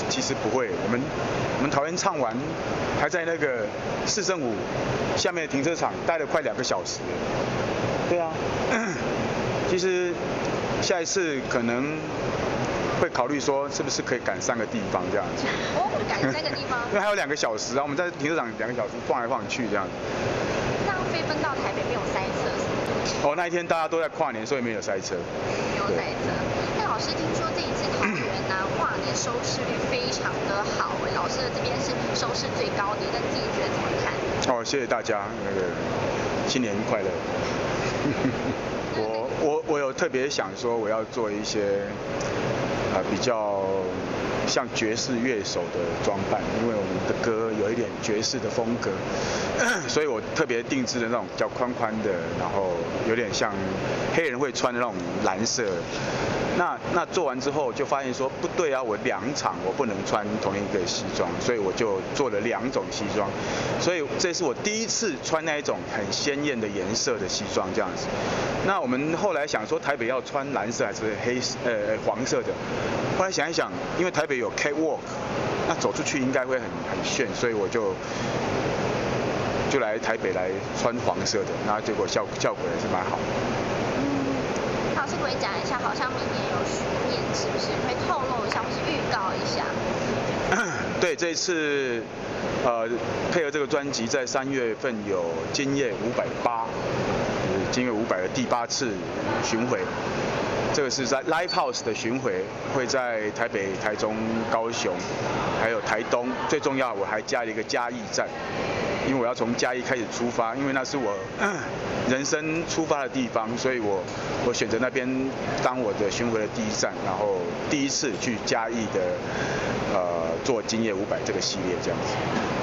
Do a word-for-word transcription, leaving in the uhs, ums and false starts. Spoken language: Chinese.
其实不会，我们我们桃园唱完，还在那个市政府下面的停车场待了快两个小时。对啊，其实下一次可能会考虑说，是不是可以赶三个地方这样子。 哦，赶三个地方。 因为还有两个小时啊，我们在停车场两个小时晃来晃去这样子。 这样飞奔到台北没有塞车是吗？ 哦，那一天大家都在跨年，所以没有塞车。 没有塞车。那老师听说这一次桃园啊跨年收视率非常的好哎，老师的这边是收视最高的，那自己觉得怎么看？ 哦，谢谢大家，那个新年快乐。我我我有特别想说，我要做一些啊、呃、比较像爵士乐手的装扮，因为我们的歌有一点爵士的风格，所以我特别定制的那种比较宽宽的，然后有点像黑人会穿的那种蓝色。那那做完之后就发现说不对啊，我两场我不能穿同一个西装，所以我就做了两种西装，所以这是我第一次穿那一种很鲜艳的颜色的西装这样子。那我们后来想说台北要穿蓝色还是黑呃黄色的，后来想一想，因为台北有 catwalk， 那走出去应该会很很炫，所以我就就来台北来穿黄色的，那结果效效果也是蛮好。 老师可以讲一下，好像明年有巡演，是不是？可以透露一下，或是预告一下？ 对，这一次呃配合这个专辑，在三月份有今夜五百八，就是今夜五百的第八次巡回。这个是在 Live House 的巡回，会在台北、台中、高雄，还有台东。最重要，我还加了一个嘉义站，因为我要从嘉义开始出发，因为那是我人生出发的地方，所以我我选择那边当我的巡回的第一站，然后第一次去嘉义的呃做今夜五百这个系列这样子。